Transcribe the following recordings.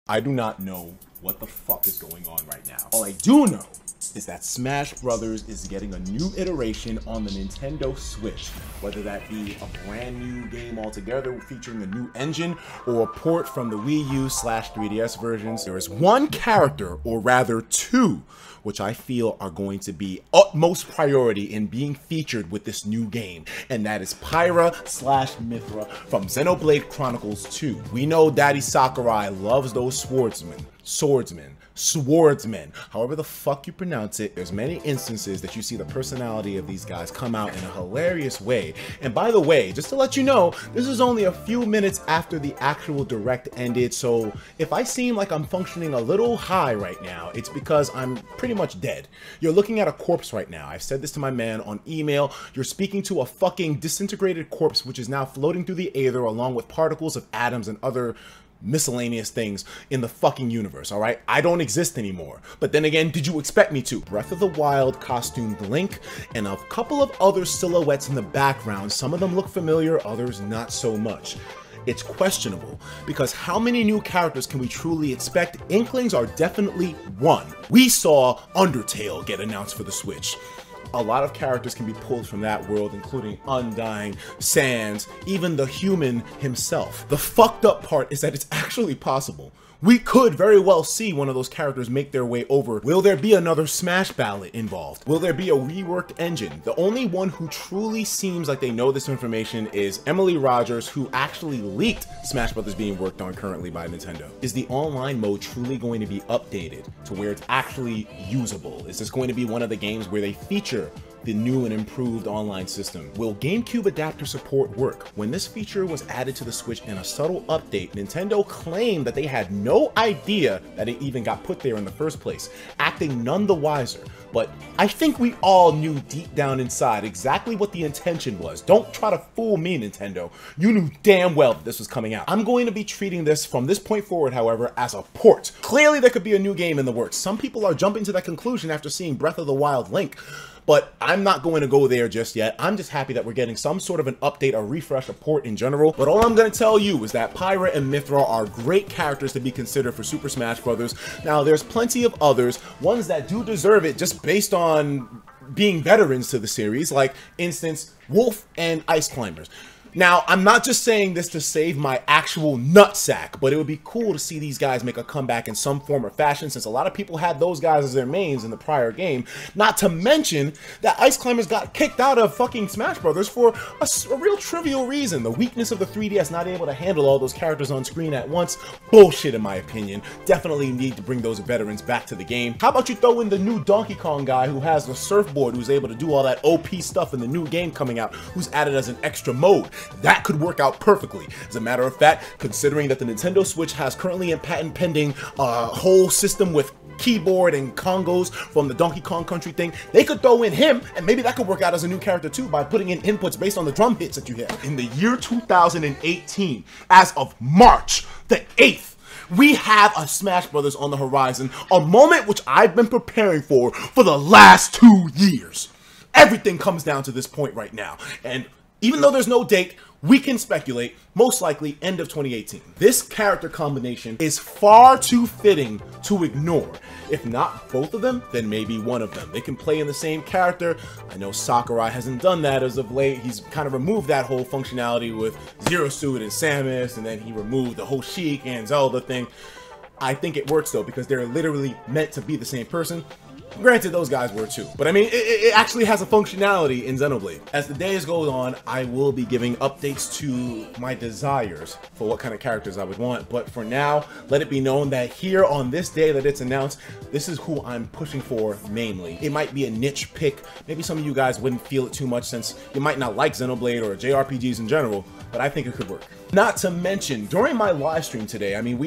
I do not know what the fuck is going on right now. All I do know is that Smash Brothers is getting a new iteration on the Nintendo Switch, whether that be a brand new game altogether featuring a new engine or a port from the Wii U/3DS versions. There is one character, or rather two, which I feel are going to be utmost priority in being featured with this new game, and that is Pyra/Mythra from Xenoblade Chronicles 2. We know Daddy Sakurai loves those swordsmen, however the fuck you pronounce it. There's many instances that you see the personality of these guys come out in a hilarious way. And by the way, just to let you know, this is only a few minutes after the actual direct ended, so if I seem like I'm functioning a little high right now, it's because I'm pretty much dead. You're looking at a corpse right now. I've said this to my man on email. You're speaking to a fucking disintegrated corpse which is now floating through the aether along with particles of atoms and other miscellaneous things in the fucking universe, all right? I don't exist anymore. But then again, did you expect me to? Breath of the Wild costumed Link and a couple of other silhouettes in the background. Some of them look familiar, others not so much. It's questionable, because how many new characters can we truly expect? Inklings are definitely one. We saw Undertale get announced for the Switch. A lot of characters can be pulled from that world, including Undyne, Sans, even the human himself. The fucked up part is that it's actually possible. We could very well see one of those characters make their way over. Will there be another Smash ballot involved? Will there be a reworked engine? The only one who truly seems like they know this information is Emily Rogers, who actually leaked Smash Brothers being worked on currently by Nintendo. Is the online mode truly going to be updated to where it's actually usable? Is this going to be one of the games where they feature the new and improved online system? Will GameCube adapter support work? When this feature was added to the Switch in a subtle update, Nintendo claimed that they had no idea that it even got put there in the first place, acting none the wiser. But I think we all knew deep down inside exactly what the intention was. Don't try to fool me, Nintendo. You knew damn well that this was coming out. I'm going to be treating this from this point forward, however, as a port. Clearly there could be a new game in the works. Some people are jumping to that conclusion after seeing Breath of the Wild Link, but I'm not going to go there just yet. I'm just happy that we're getting some sort of an update, a refresh, a port in general. But all I'm going to tell you is that Pyra and Mythra are great characters to be considered for Super Smash Bros. Now, there's plenty of others, ones that do deserve it just based on being veterans to the series, like, instance, Wolf and Ice Climbers. Now, I'm not just saying this to save my actual nutsack, but it would be cool to see these guys make a comeback in some form or fashion, since a lot of people had those guys as their mains in the prior game. Not to mention that Ice Climbers got kicked out of fucking Smash Brothers for a real trivial reason. The weakness of the 3DS not able to handle all those characters on screen at once. Bullshit, in my opinion. Definitely need to bring those veterans back to the game. How about you throw in the new Donkey Kong guy who has the surfboard, who's able to do all that OP stuff in the new game coming out, who's added as an extra mode? That could work out perfectly. As a matter of fact, considering that the Nintendo Switch has currently in patent pending a whole system with keyboard and congos from the Donkey Kong Country thing, they could throw in him, and maybe that could work out as a new character too by putting in inputs based on the drum hits that you hear. In the year 2018, as of March the 8th, we have a Smash Brothers on the horizon, a moment which I've been preparing for the last 2 years. Everything comes down to this point right now, and even though there's no date, we can speculate, most likely end of 2018. This character combination is far too fitting to ignore. If not both of them, then maybe one of them. They can play in the same character. I know Sakurai hasn't done that as of late. He's kind of removed that whole functionality with Zero Suit and Samus, and then he removed the whole Sheik and Zelda thing. I think it works though, because they're literally meant to be the same person. Granted, those guys were too, but I mean, it actually has a functionality in Xenoblade. As the days go on, I will be giving updates to my desires for what kind of characters I would want, but for now, let it be known that here on this day that it's announced, this is who I'm pushing for mainly. It might be a niche pick. Maybe some of you guys wouldn't feel it too much since you might not like Xenoblade or JRPGs in general, but I think it could work. Not to mention, during my live stream today, I mean,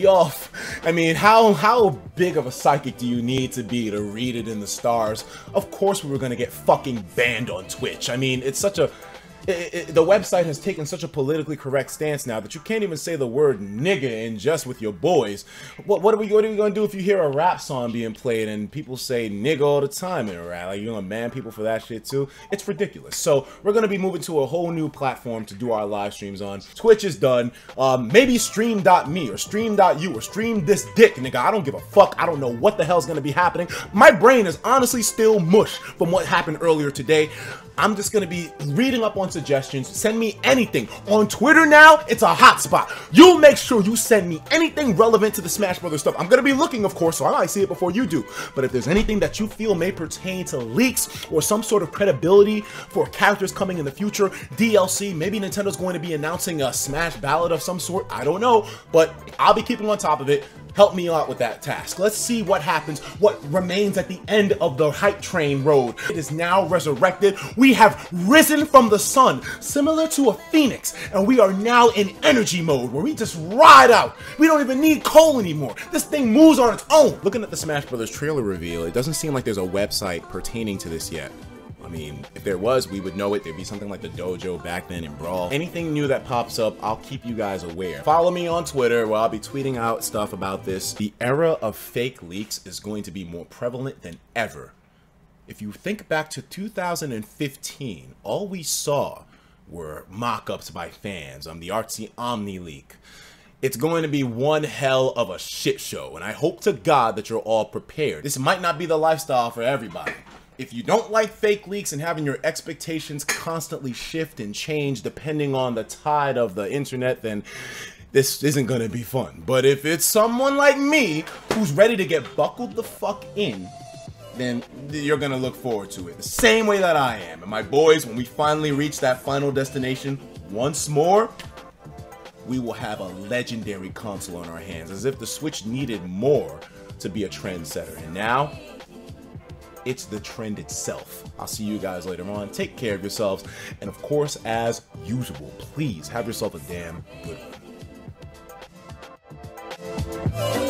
how big of a psychic do you need to be to read it in the stars? Of course we were gonna get fucking banned on Twitch. I mean, it's such a The website has taken such a politically correct stance now that you can't even say the word nigga in jest with your boys. What are we going to do if you hear a rap song being played and people say nigga all the time in a rap? Like, you're gonna ban people for that shit too? It's ridiculous. So we're gonna be moving to a whole new platform to do our live streams on. Twitch is done. Maybe stream.me or stream.you or stream this dick, nigga. I don't give a fuck. I don't know what the hell's gonna be happening. My brain is honestly still mush from what happened earlier today. I'm just gonna be reading up on suggestions. Send me anything. On Twitter now, it's a hotspot. You make sure you send me anything relevant to the Smash Brothers stuff. I'm gonna be looking, of course, so I might see it before you do. But if there's anything that you feel may pertain to leaks or some sort of credibility for characters coming in the future, DLC, maybe Nintendo's going to be announcing a Smash Ballad of some sort, I don't know, but I'll be keeping on top of it. Help me out with that task. Let's see what happens, what remains at the end of the hype train road. It is now resurrected. We have risen from the sun, similar to a phoenix, and we are now in energy mode where we just ride out. We don't even need coal anymore. This thing moves on its own. Looking at the Smash Brothers trailer reveal, it doesn't seem like there's a website pertaining to this yet. I mean, if there was, we would know it. There'd be something like the dojo back then in Brawl. Anything new that pops up, I'll keep you guys aware. Follow me on Twitter where I'll be tweeting out stuff about this. The era of fake leaks is going to be more prevalent than ever. If you think back to 2015, all we saw were mock-ups by fans on the Artsy Omni leak. It's going to be one hell of a shit show, and I hope to God that you're all prepared. This might not be the lifestyle for everybody. If you don't like fake leaks and having your expectations constantly shift and change depending on the tide of the internet, then this isn't gonna be fun. But if it's someone like me who's ready to get buckled the fuck in, then you're gonna look forward to it the same way that I am. And my boys, when we finally reach that final destination once more, we will have a legendary console on our hands, as if the Switch needed more to be a trendsetter. And now, it's the trend itself. I'll see you guys later on. Take care of yourselves. And of course, as usual, please have yourself a damn good one.